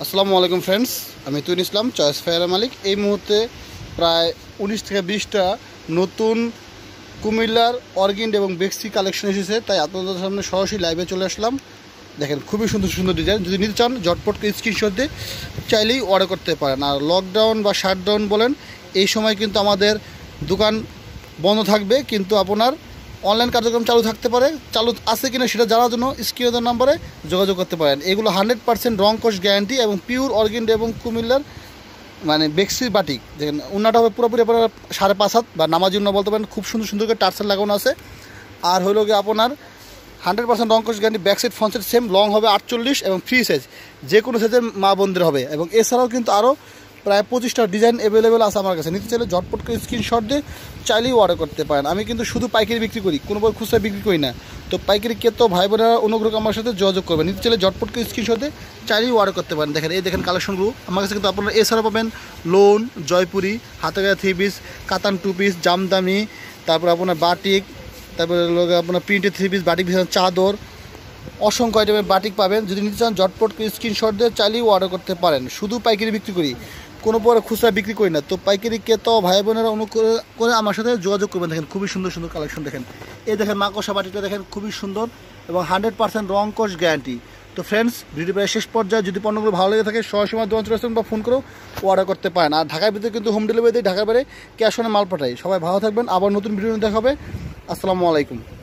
আসসালামু আলাইকুম ফ্রেন্ডস, আমি তুইন ইসলাম চয়েস ফায়ারের মালিক। এই মুহূর্তে প্রায় 19 থেকে 20টা নতুন কুমিল্লার অর্গিন্ড এবং বেক্সি কালেকশন এসেছে, তাই আপনাদের সামনে সরাসরি লাইভে চলে আসলাম। দেখেন খুবই সুন্দর সুন্দর ডিজাইন, যদি নিতে চান ঝটপট স্ক্রিনশট দিয়ে চাইলেই অর্ডার করতে পারেন। আর লকডাউন বা শাটডাউন বলেন, এই সময় কিন্তু আমাদের দোকান বন্ধ থাকবে, কিন্তু আপনার অনলাইন কার্যক্রম চালু থাকতে পারে। চালু আছে কিনা সেটা জানার জন্য স্ক্রিনের নাম্বারে যোগাযোগ করতে পারেন। এগুলো 100% রং কোশ গ্যারান্টি এবং পিওর অর্গেন্ড এবং কুমিল্লার মানে বেক্সির বাটিক। দেখেন উন্নাটা হবে পুরোপুরি আপনার 5.5 হাত বা নামাজি উন্না বলতে পারেন। খুব সুন্দর সুন্দর করে টার্সেল লাগানো আছে। আর হলো গিয়ে আপনার 100% রং কোশ guarantee. Back side front side same, long হবে 48 এবং ফ্রি সাইজ, যে কোনো সাইজের মা বোনদের হবে। এবং এছাড়াও কিন্তু আরও প্রায় 25টা ডিজাইন অ্যাভেলেবেল আছে আমার কাছে। নিতে চাইলে ঝটপট করে স্ক্রিনশট দিয়ে চাইলেই অর্ডার করতে পারেন। আমি কিন্তু শুধু পাইকারি বিক্রি করি, কোনো বই খুচরা বিক্রি করি না। তো পাইকারি কে তো ভাই বোনেরা অনুগ্রহ আমার সাথে যোগাযোগ করবেন। নিতে চাইলে ঝটপট করে স্ক্রিনশট দিয়ে চাইলেই অর্ডার করতে পারেন। দেখেন এই দেখেন কালেকশনগুলো আমার কাছে কিন্তু আপনারা এছাড়াও পাবেন লোন, জয়পুরি, হাতে গায়ে 3 পিস, কাতান 2 পিস, জামদানি, তারপর আপনার বাটিক, তারপরে আপনার প্রিন্টেড 3 পিস, বাটিক চাদর, অসংখ্য আইটেমের বাটিক পাবেন। যদি নিতে চান ঝটপট করে স্ক্রিনশট দিয়ে চাইলেই অর্ডার করতে পারেন। শুধু পাইকারি বিক্রি করি, কোনো পরে খুচরা বিক্রি করি না। তো পাইকারি ক্রেতা ভাই বোনেরা অনুগ্রহ করে আমার সাথে যোগাযোগ করবেন। দেখেন খুবই সুন্দর সুন্দর কালেকশন। দেখেন এই দেখেন মাকড়সা বাটিটা দেখেন খুবই সুন্দর এবং 100% রং কোশ গ্যারান্টি। তো ফ্রেন্ডস, ভিডিও প্রায় শেষ পর্যায়ে যদি পণ্যগুলো ভালো লেগে থাকে সরাসরি দোকান চলে আসবেন বা ফোন করেও অর্ডার করতে পারেন। আর ঢাকার ভিতরে কিন্তু হোম ডেলিভারি দিয়ে ঢাকার বাইরে ক্যাশ অনে মাল পাঠাই। সবাই ভালো থাকবেন, আবার নতুন ভিডিও দেখা হবে। আসসালামু আলাইকুম।